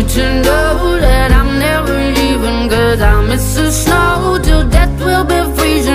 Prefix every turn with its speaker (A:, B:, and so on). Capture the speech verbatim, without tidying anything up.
A: to know that I'm never leaving, 'cause I miss the snow.